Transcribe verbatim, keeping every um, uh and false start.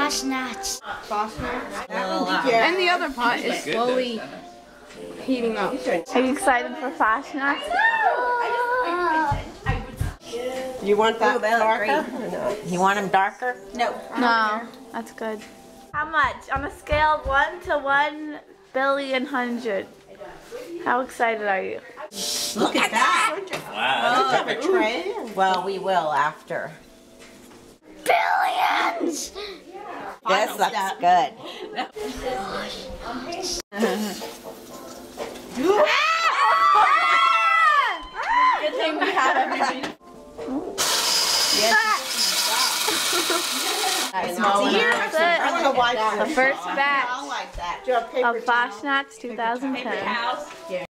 Fastnachts. Fastnachts. And the other pot is slowly heating up. Are you excited for Fastnachts? You want that darker? Or no? You want them darker? No. No, that's good. How much? On a scale of one to one billion hundred. How excited are you? Look at that. Wow. Don't you have a tray? Well, we will after. Billions! This looks good. Good thing we have everything. Here's I don't know why the first batch I like that. of Fastnachts twenty ten.